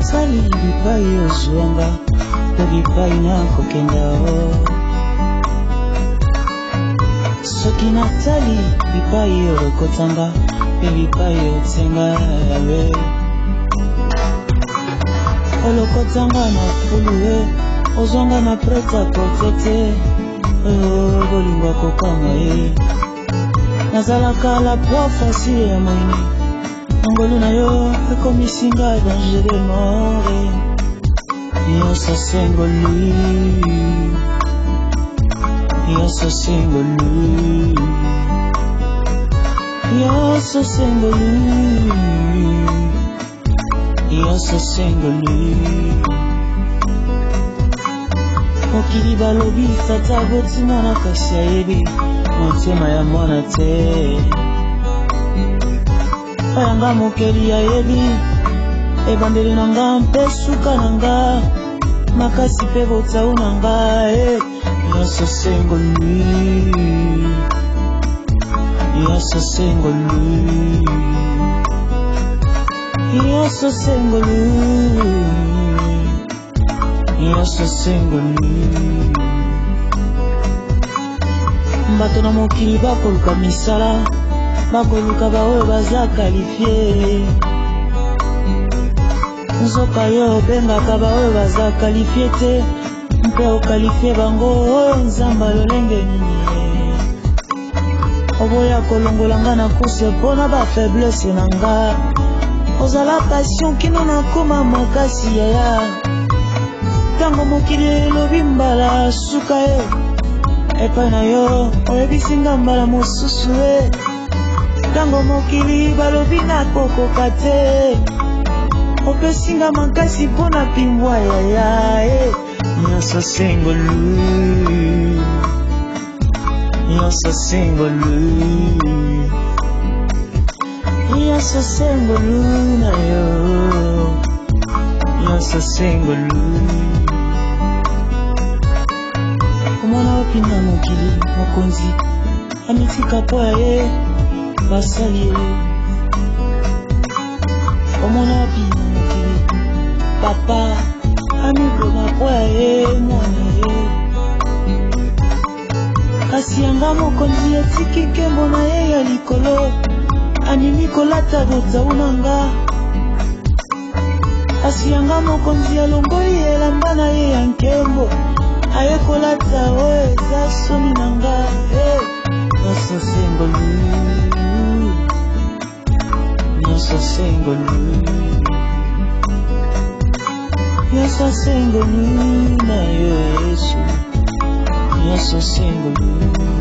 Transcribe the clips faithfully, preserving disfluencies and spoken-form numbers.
nasali bipai ozwanga to bipai nakokenda o soki natali bipai olokotanga pe bipai otsenga yawe olokotanga na fuluwe ozwanga na preta kotete oyo bolingwa kokanga ye nazalaka la proie facile ya moini ngolu na yo ekomisinga danger de mort yoso sengolu yoso sengolu yoso sengolu yoso sengolu mokili balobi tata botima na kasi ayebi motema ya mwana te oyanga mokeli ayebi ebandeli na nga mpe suka na nga makasi mpe botau na nga yoso sengolu yoso sengolu yoso sengolu yoso sengolu bato na mokili bakoluka misala bakoluka baoyo baza kalifie nzoka yo obengaka baoyo baza kalifie te mpe okalifie bango oyo nzamba lolenge nini oboya kolongolanga na kurse mpona bafaiblesse na nga ozala passion kino nakoma makasi yaya ntango mokili elobi mbala suka ye epai na yo oyebisinga mbala mosusu e ntango mokili balobi nakokoka te opesinga makasi mpona pimbwa yaya e yoso sengolu yoso sengolu yoso sengolu na yo yoso sengolu komona opinda mokili mokonzi amitika po ya ye basali ye komona opinda mokili papa amiboma po ya ye mwana ye kasi yanga mokonzi atiki nkembo na ye ya likolo animi kolata botau na nga kasi yanga mokonzi alongoli elamba na ye ya nkembo aye kolata oyo eza somi na nga yoso sengolu yoso sengolu yoso sengolu na yo yesu yoso sengolu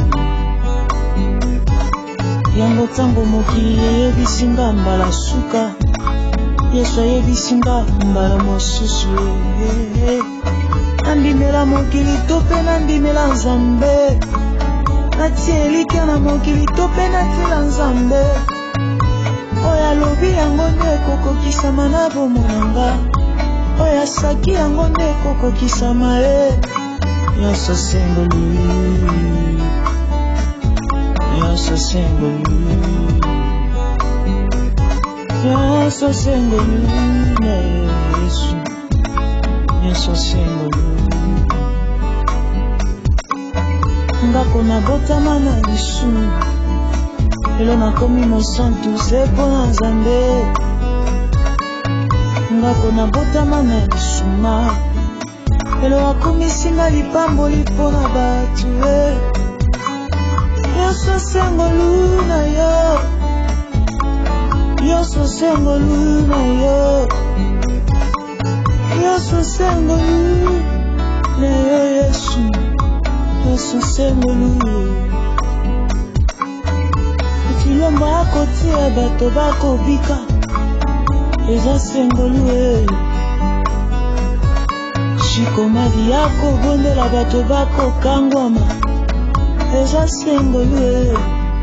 yango ntango mokili eyebisinga mbala suka yesu ayebisinga mbala mosusu nandimela mokili to mpe nandimela nzambe natia elika na mokili to mpe natiela nzambe oyo alobi yango nde ekokokisama na bomonanga oyo asaki yango nde ekokokisama e yoso sengolu yoso sengolu yoso sengolu na yesu yoso sengolu ngako nabotama na lisu lelo nakomi mosantu se mpona nzambe ngako nabotama na lisuma lelo akomisinga lipamboli mpona bato yoso sengolu na yo yoso sengolu na yo yoso sengolu na yo yesu yoso sengolu ekilomba akotia bato bakobika eza sengolu e shikomadi akobondela bato bakokangwama eza sengolu e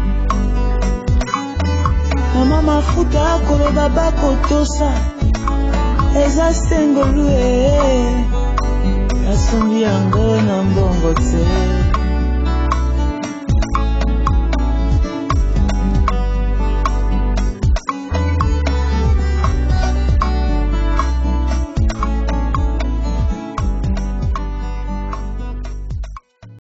mama mafuta akoloba bakotosa eza sengolu e asombi yango na mbongo